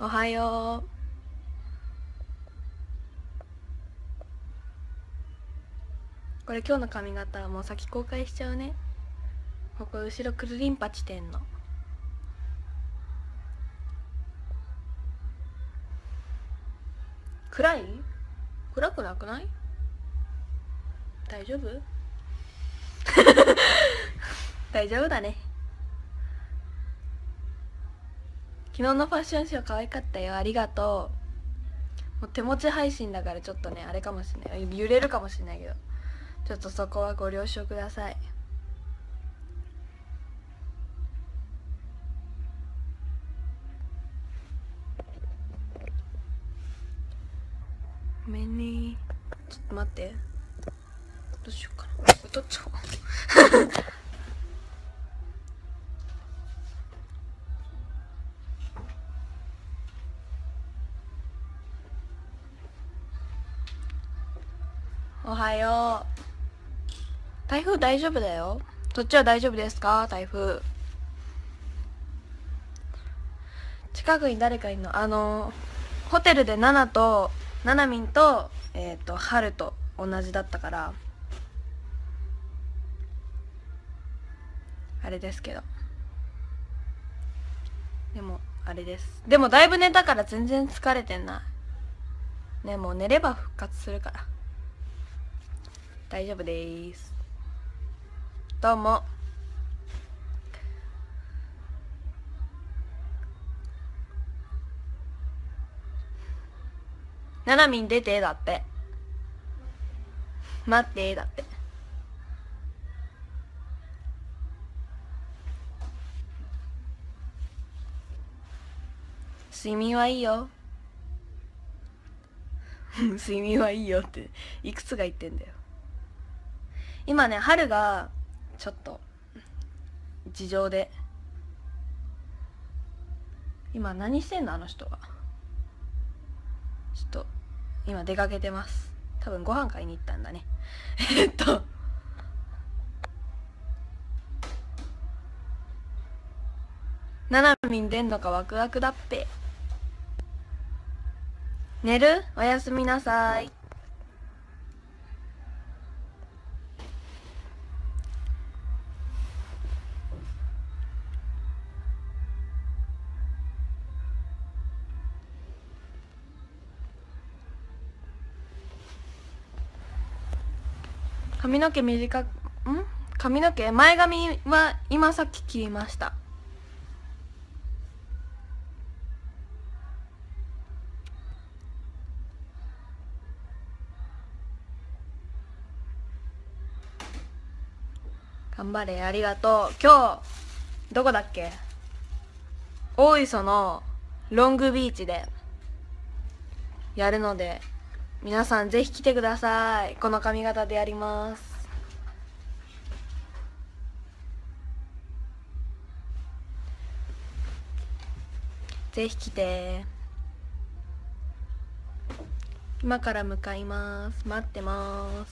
おはよう。これ今日の髪型はもう先公開しちゃうね。ここ後ろくるりんぱちてんの。暗い？暗くなくない？大丈夫？大丈夫だね。昨日のファッションショー可愛かったよ。ありがとう。もう手持ち配信だからちょっとねあれかもしれない、揺れるかもしれないけど、ちょっとそこはご了承ください。ごめんね。ちょっと待って、どうしようかな、これ取っちゃおう。おはよう。台風大丈夫だよ。そっちは大丈夫ですか？台風。近くに誰かいるの？ホテルでナナミンとハルと同じだったからあれですけど、でもあれです。でもだいぶ寝たから全然疲れてないね。もう寝れば復活するから大丈夫です。どうも。ナナミン出てだって。待ってだって。睡眠はいいよ。睡眠はいいよっていくつが言ってんだよ。今ね、春がちょっと事情で、今何してんのあの人は。ちょっと今出かけてます。多分ご飯買いに行ったんだね。ななみん出んのかワクワクだっぺ。寝る？おやすみなさい。髪の毛短く、髪の毛前髪は今さっき切りました。頑張れ、ありがとう。今日どこだっけ？大磯のロングビーチでやるので皆さんぜひ来てください。この髪型でやります。ぜひ来て。今から向かいます。待ってます。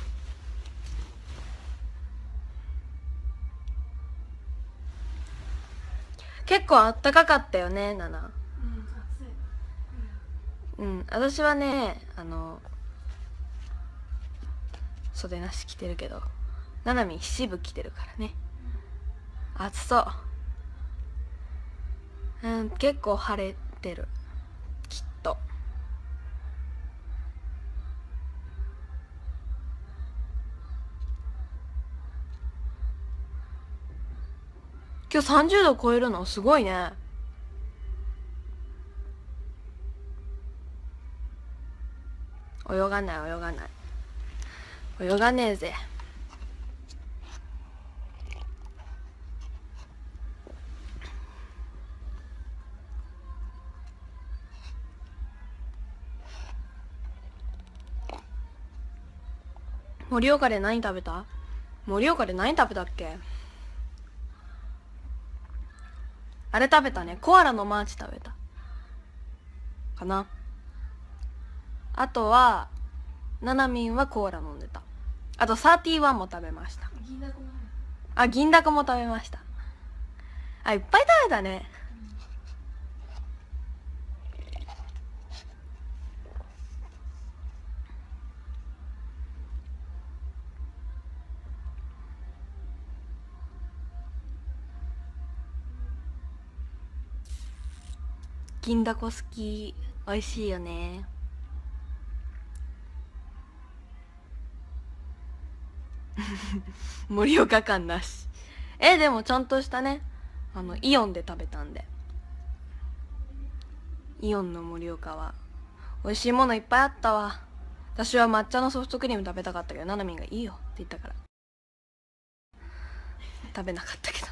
結構あったかかったよね、ナナ。私はね袖なし着てるけど、ナナミン七分着てるからね。暑そう。結構晴れてるきっと。今日30度超えるのすごいね。泳がない泳がない泳がねえぜ。盛岡で何食べた？盛岡で何食べたっけ？あれ食べたね。コアラのマーチ食べたかな。あとはななみんはコーラ飲んでた。あと31も食べました。銀だこも食べました。いっぱい食べたね。 銀だこ好き。美味しいよね。盛岡感なし。でもちゃんとしたね、イオンで食べたんで。イオンの盛岡は美味しいものいっぱいあったわ。私は抹茶のソフトクリーム食べたかったけど、ななみんがいいよって言ったから食べなかったけど。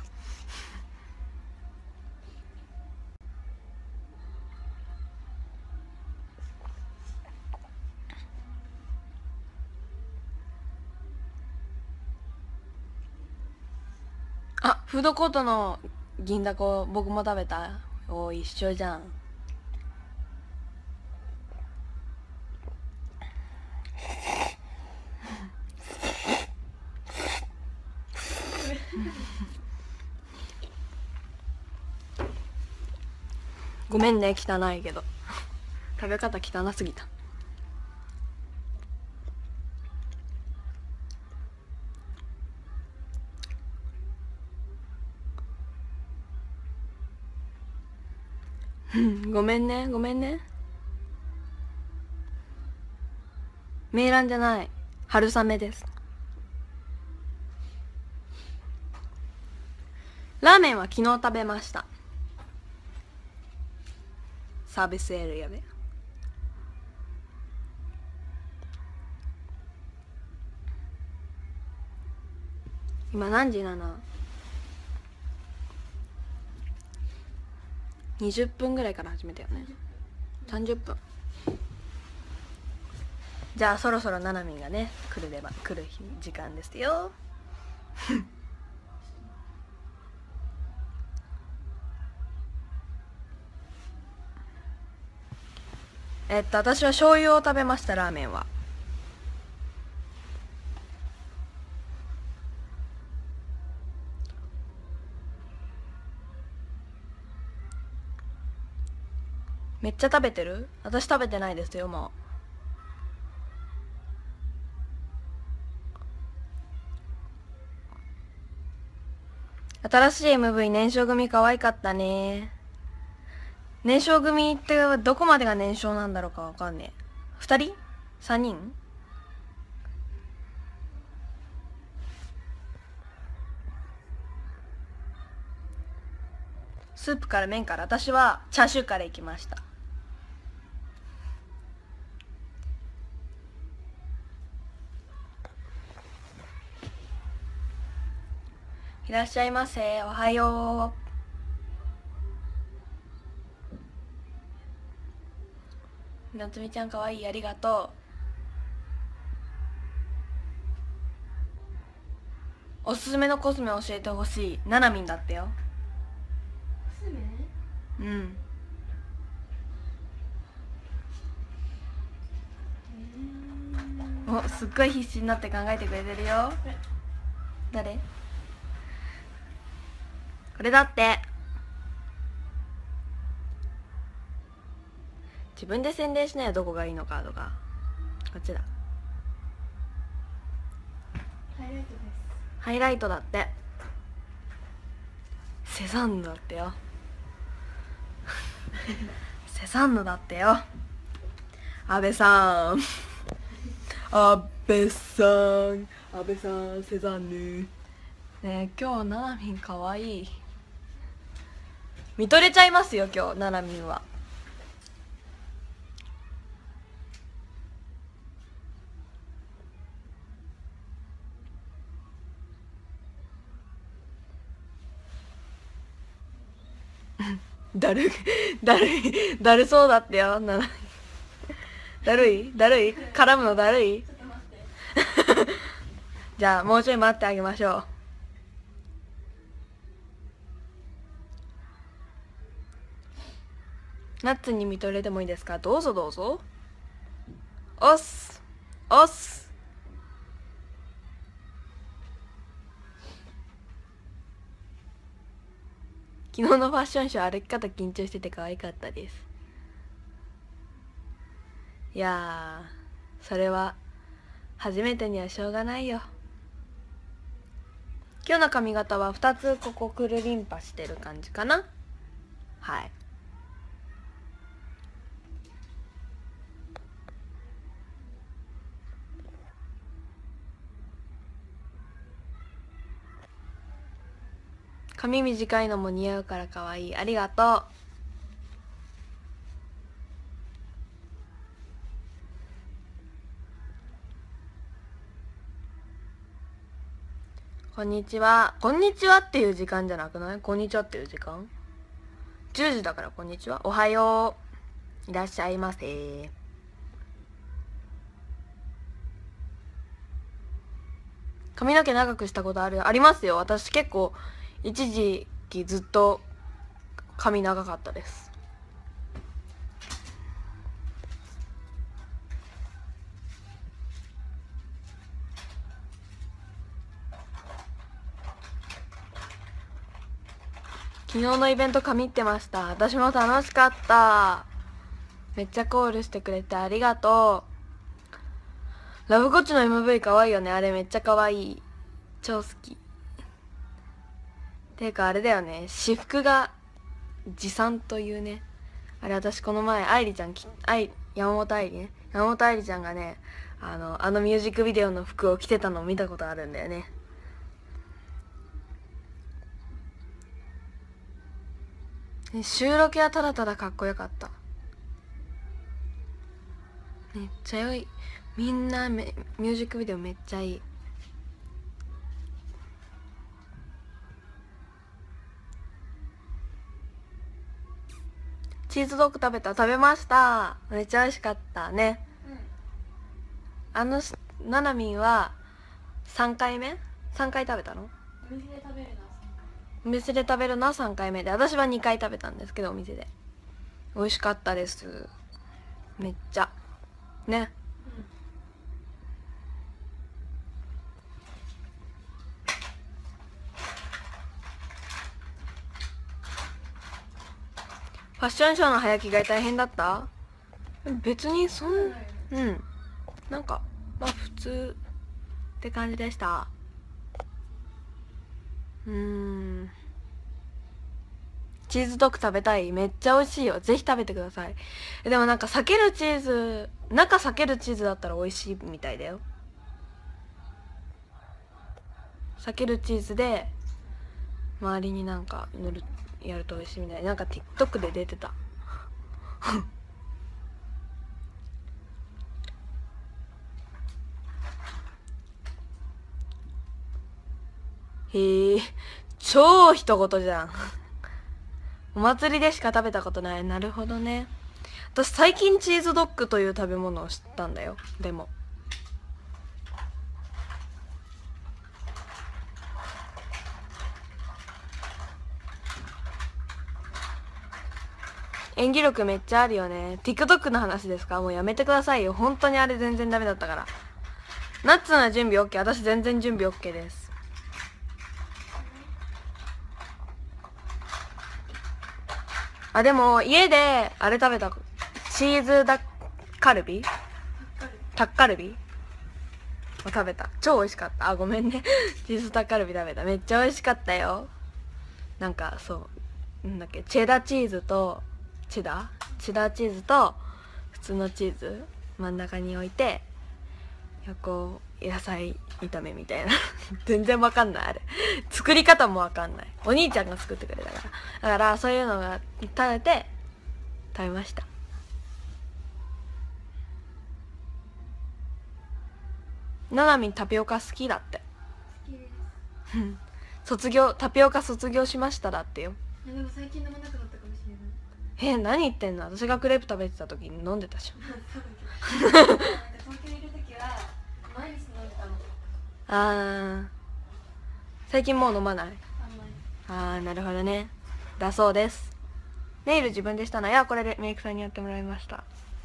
あ、フードコートの銀だこ僕も食べた。おー、一緒じゃん。ごめんね、汚いけど食べ方汚すぎた。ごめんね、ごめんね。メイランじゃない、春雨です。ラーメンは昨日食べました。サービスエリアで。今何時なの？20分ぐらいから始めたよね。30分。じゃあそろそろななみんがね来る時間ですよ。私は醤油を食べました。ラーメンはめっちゃ食べてる？私食べてないですよ、もう。新しい MV 燃焼組可愛かったね。燃焼組ってどこまでが燃焼なんだろうかわかんねえ。2人 ?3 人？スープから麺から。私はチャーシューから行きました。いらっしゃいませ。おはよう。なつみちゃんかわいい。ありがとう。おすすめのコスメ教えてほしい。ななみんだってよ。 コスメ？ うん。お、すっごい必死になって考えてくれてるよ。誰？これだって。自分で宣伝しないよ、どこがいいのかとか。こっちだ。 ハイライトです。 ハイライトだって。セザンヌだってよ。セザンヌだってよ。安倍さん。安倍さん。安倍さん、セザンヌ。ねえ、今日ななみんかわいい。見とれちゃいますよ、今日ななみんは。だるだるそうだってよ。だるい絡むのだるい。 ちょっと待って。 じゃあもうちょい待ってあげましょう。ナッツに見とれてもいいですか？どうぞどうぞ。おっすおっす。昨日のファッションショー歩き方緊張してて可愛かったです。いやー、それは初めてにはしょうがないよ。今日の髪型は2つここくるりんぱしてる感じかな。はい。 髪短いのも似合うからかわいい。ありがとう。こんにちは。こんにちはっていう時間じゃなくない？こんにちはっていう時間 ?10 時だからこんにちは。おはよう。いらっしゃいませ。髪の毛長くしたことありますよ。私結構一時期ずっと髪長かったです。昨日のイベント神ってました。私も楽しかった。めっちゃコールしてくれてありがとう。ラブコッチの MV 可愛いよね。あれめっちゃ可愛い。超好き。ていうかあれだよね。私服が持参というね。あれ私この前愛理ちゃん山本愛理ね。山本愛理ちゃんがね、あのミュージックビデオの服を着てたのを見たことあるんだよね。収録はただただかっこよかった。めっちゃ良い。みんなミュージックビデオめっちゃいい。チーズドッグ食べました。めっちゃ美味しかったね。ななみんは3回目 ?3 回食べたの？お店で食べるのは3回目で、私は2回食べたんですけど、お店で美味しかったです。めっちゃね、ファッションショーの早着替え大変だった？別になんかまあ普通って感じでした。チーズドッグ食べたい。めっちゃ美味しいよ。ぜひ食べてください。でもなんか中避けるチーズだったら美味しいみたいだよ。避けるチーズで周りになんかやると美味しいみたい。なんか TikTok で出てた。へえ、超一言じゃん。お祭りでしか食べたことない。なるほどね。私最近チーズドッグという食べ物を知ったんだよ。でも演技力めっちゃあるよね。TikTok の話ですか？もうやめてくださいよ。本当にあれ全然ダメだったから。ナッツの準備 OK。 私全然準備 OK です。あ、でも家であれ食べた。チーズタッカルビを食べた。超美味しかった。あ、ごめんね。チーズタッカルビ食べた。めっちゃ美味しかったよ。なんかそうなんだっけ、チェダーチーズとチェダーチーズと普通のチーズ真ん中に置いて、こう野菜炒めみたいな。全然わかんない。あれ作り方もわかんない。お兄ちゃんが作ってくれたから。だからそういうのが食べました。ななみんタピオカ好きだって。 好きです。 タピオカ卒業しましただってよ。 でも最近飲まなくなったかもしれない。 何言ってんの？私がクレープ食べてた時に飲んでたし。 そうだけど東京にいる時は毎日飲んでたの。 最近もう飲まない？ あんまり。 なるほどね。だそうです。ネイル自分でしたの？いや、これでメイクさんにやってもらいました。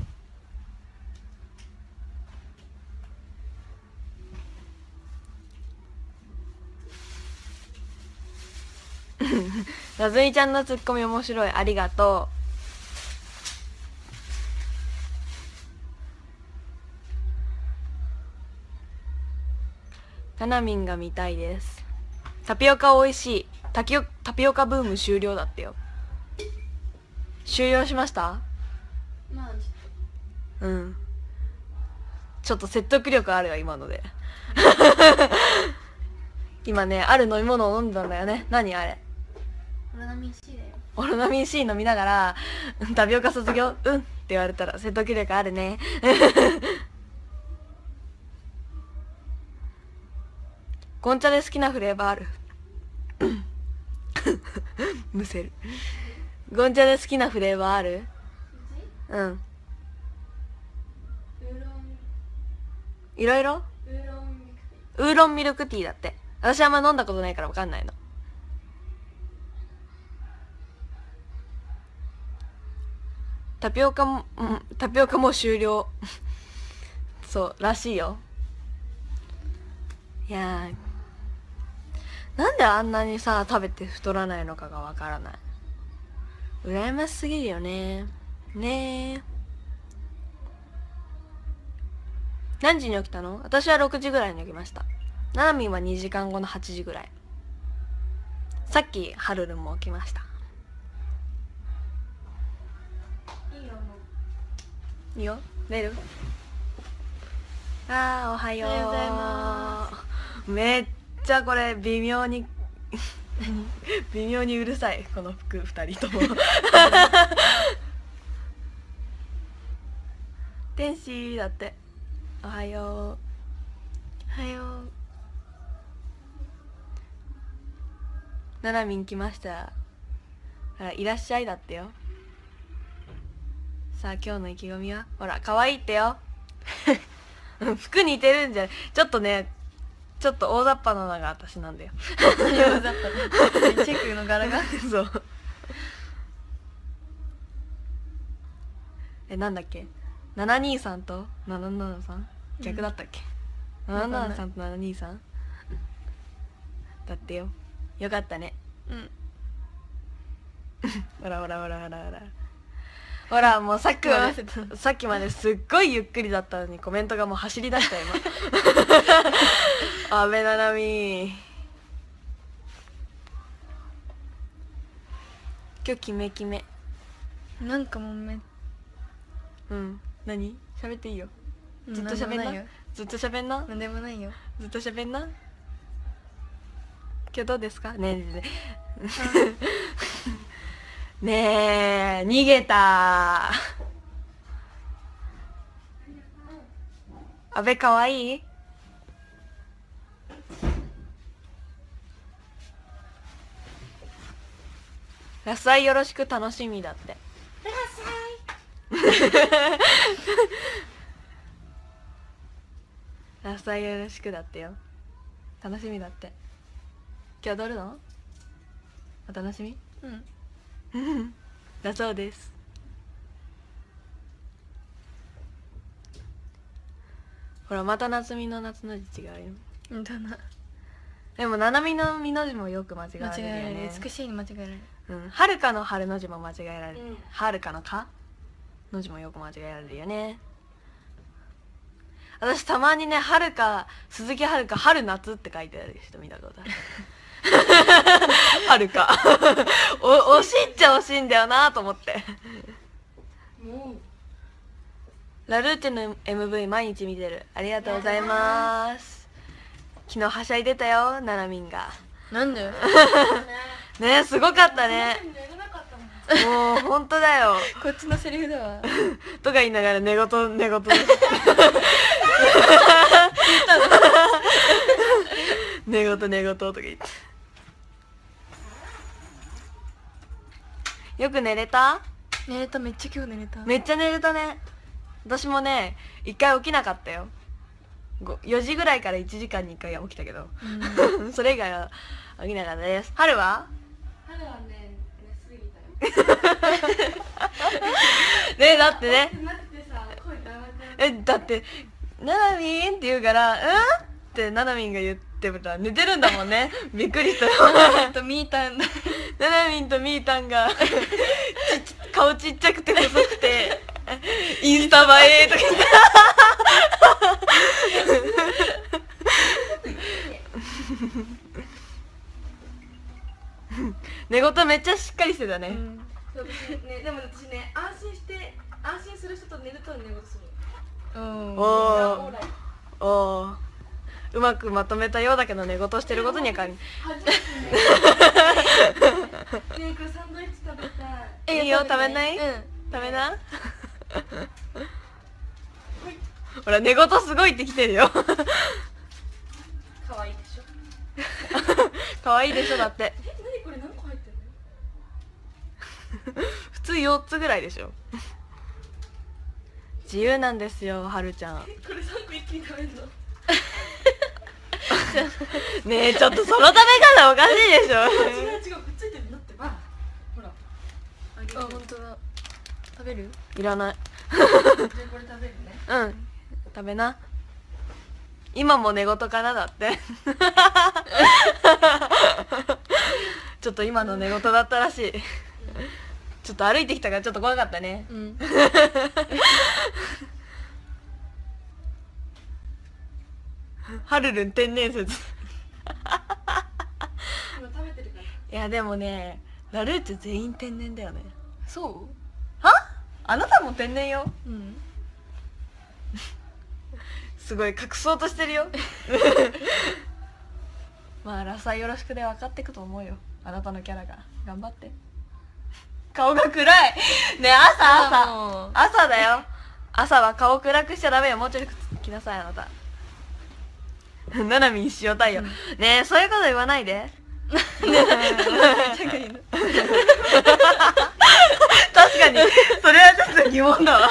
なずみちゃんのツッコミ面白い。ありがとう。ななみんが見たいです。タピオカ美味しい。タピオカブーム終了だってよ。終了しました？ まあちょっと説得力あるよ今ので。今ね、ある飲み物を飲んだんだよね。何あれ？ オロナミン C だよ。 オロナミン C 飲みながらタピオカ卒業うんって言われたら説得力あるね。ゴンチャで好きなフレーバーある？むせる。ゴンチャで好きなフレーバーある？うん。 ウーロンいろいろ？ ウーロンミルクティー。 ウーロンミルクティーだって。私あんま飲んだことないから分かんないの。タピオカも、タピオカもう終了。そうらしいよ。いやー、なんであんなにさ食べて太らないのかがわからない。羨ましすぎるよね。ねえ。何時に起きたの？私は6時ぐらいに起きました。ななみんは2時間後の8時ぐらい。さっきはるるも起きました。 いいよもいいよ、寝る？あー、おはよう。 おはようございまめっちゃこれ微妙に微妙にうるさい、この服2人とも。天使だって。おはよう。 う。おはよう。 ななみん来ました。いらっしゃいだってよ。さあ今日の意気込みは？ほら可愛いってよ。服似てるんじゃない？ちょっとね、ちょっと大雑把なのが私なんだよ。 大雑把。チェックの柄が。 そう。なんだっけ、723と773？逆だったっけ、773と723だってよ。よかったね。 うん。 ほらほらほらほらほらほら、もうさっきまですっごいゆっくりだったのにコメントがもう走り出した今。安倍ななみ、今日キメキメ。 なんかもう何？喋っていいよ。ずっとなんで喋んな。 もないよ。 ずっと喋んな。 なんでもないよ。 ずっと喋んな。今日どうですか？ねえねえねえ。ねえ、逃げた。安倍かわいい？野菜よろしく楽しみだって。野菜よろしくだってよ。楽しみだって。今日踊るの？お楽しみ？ うん。 だそうです。ほらまた夏美の夏の字違うよ。 うんだな。 でもななみのみの字もよく間違えら間違れるよね。 えられる。美しいに間違えられる。 はるかの春の字も間違えられる。 うんはるかのかの字もよく間違えられるよね。私たまにね、はるか、鈴木はるか、春夏って書いてある人見たことある。はるか。惜しいっちゃ惜しいんだよなと思って。 もラルーチェの MV 毎日見てる。ありがとうございます。昨日はしゃいでたよ、ななみんが。 う。なんで？ ね、すごかったね。 寝れなかったもん。 もう本当だよ。 こっちのセリフだわ。 とか言いながら寝言寝言。寝言寝言とか言って。よく寝れた？ 寝れた。めっちゃ今日寝れた。 めっちゃ寝れたね。私もね、1回起きなかったよ。4時ぐらいから1時間に1回は起きたけど、それ以外は起きなかったです。春は？ 春はね、寝すぎたよ。 ね、だってね、 なってさ、声だらだってななみんって言うから「うん？」ってななみんが言ってたら寝てるんだもんね。びっくりしたよ。 とみーたんだ。 ななみんとみーたんが顔ちっちゃくて細くてインスタ映えとか言って寝言めっちゃしっかりしてたね。 そう私ね、でも私ね、安心する人と寝ると寝言する。 おーおー、 うまくまとめたようだけど寝言してることには変わり初めてねえこれサンドイッチ食べたい。 いいよ、食べない？ うん食べな。ほら寝言すごいってきてるよ。 可愛いでしょ。 可愛いでしょだって。 何これ何個入ってるの？ 普通4つぐらいでしょ。自由なんですよ、はるちゃん。 これ3個一気に食べるの？ ねえ、ちょっとその食べ方おかしいでしょ。 違う違う、くっついてるんだってば。ほら。あげる。 あ、本当だ。食べる？ いらない。 じゃあこれ食べるね。 うん、食べな。今も寝言かなだってちょっと今の寝言だったらしい。ちょっと歩いてきたからちょっと怖かったね。 うんはるるん天然説。 今食べてるから。 いやでもね、ラルーチュ全員天然だよね。 そは？あなたも天然よ。 う？うんすごい隠そうとしてるよ。まあラサよろしくで分かってくと思うよ、あなたのキャラが。頑張って。顔が暗いねえ、 もう朝だよ。朝は顔暗くしちゃダメよ。もうちょい来なさい、あなた。ななみん塩対応、ねえ、そういうこと言わないで。確かにそれはちょっと疑問だわ。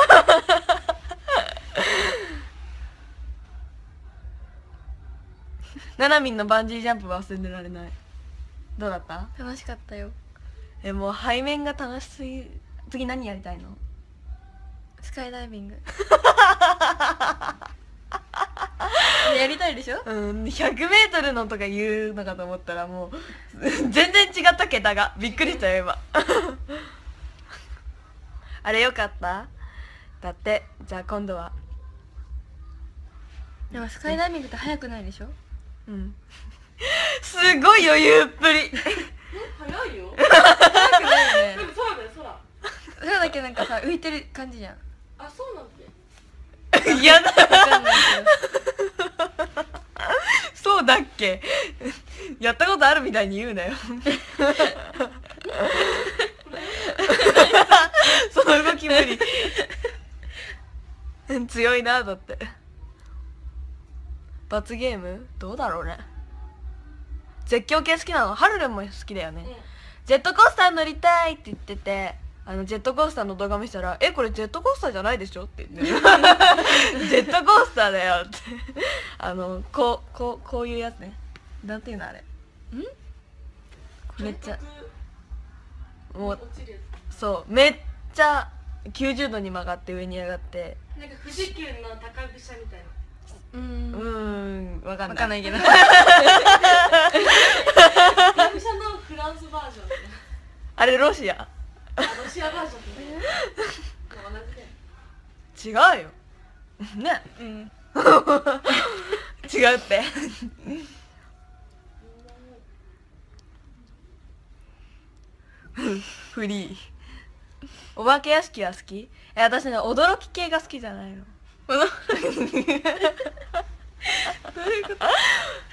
ななみんのバンジージャンプ忘れられない。どうだった？ 楽しかったよ。 もう背面が楽しすぎ。次何やりたいの？ スカイダイビングやりたいでしょ？ うん、100m のとか言うのかと思ったらもう全然違った桁が。びっくりしたよ今。あれよかった？だって。じゃあ今度は。 でもスカイダイビングって速くないでしょ？ うん。すごい余裕っぷり。 早いよ。 速くないよね。 でも空だよ空。 空だけなんかさ浮いてる感じじゃん。 あ、そうなんで。 嫌だ。 わかんないそうだっけ？やったことあるみたいに言うなよ。その動き無理。強いな。だって罰ゲームどうだろうね。絶叫系好きなの？はるるんも好きだよね、ジェットコースター乗りたいって言ってて、ジェットコースターの動画見せたら「これジェットコースターじゃないでしょ」って言ってジェットコースターだよってこういうやつね。なんていうのあれ。めっちゃもう落ちるやそうめっちゃ90度に曲がって上に上がってつ。なんか富士急の高飛車みたいな。 わかんない。 わかんないけど高飛車のフランスバージョンで。 あれロシア。 ロシアバージョンで。同じで。 違うよね。違うってフリー。お化け屋敷は好き？私ね、驚き系が好きじゃないの。どういうこと？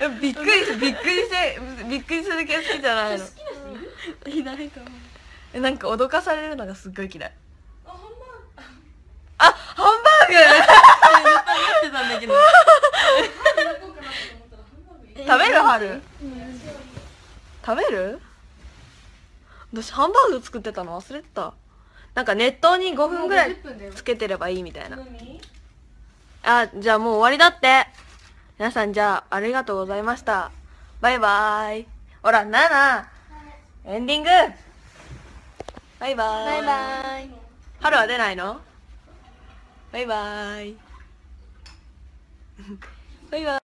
びっくりする系好きじゃないの。 好きな人いる？ いないと思う。 なんか脅かされるのがすっごい嫌い。 あ、ハンバーグ。 あ、ハンバーグってたんだけどハンバーグ焼こうかなと思ったらハンバーグいい。 食べる？はる食べる？私ハンバーグ作ってたの忘れてた。なんか熱湯に5分ぐらいもう50分だよつけてればいいみたいな。 何？ あ、じゃあもう終わりだって。皆さんじゃあありがとうございました。バイバーイ。ほら、ナナ、エンディング。バイバーイ。 バイバイ。 春は出ないの？バイバーイ。バイバーイ。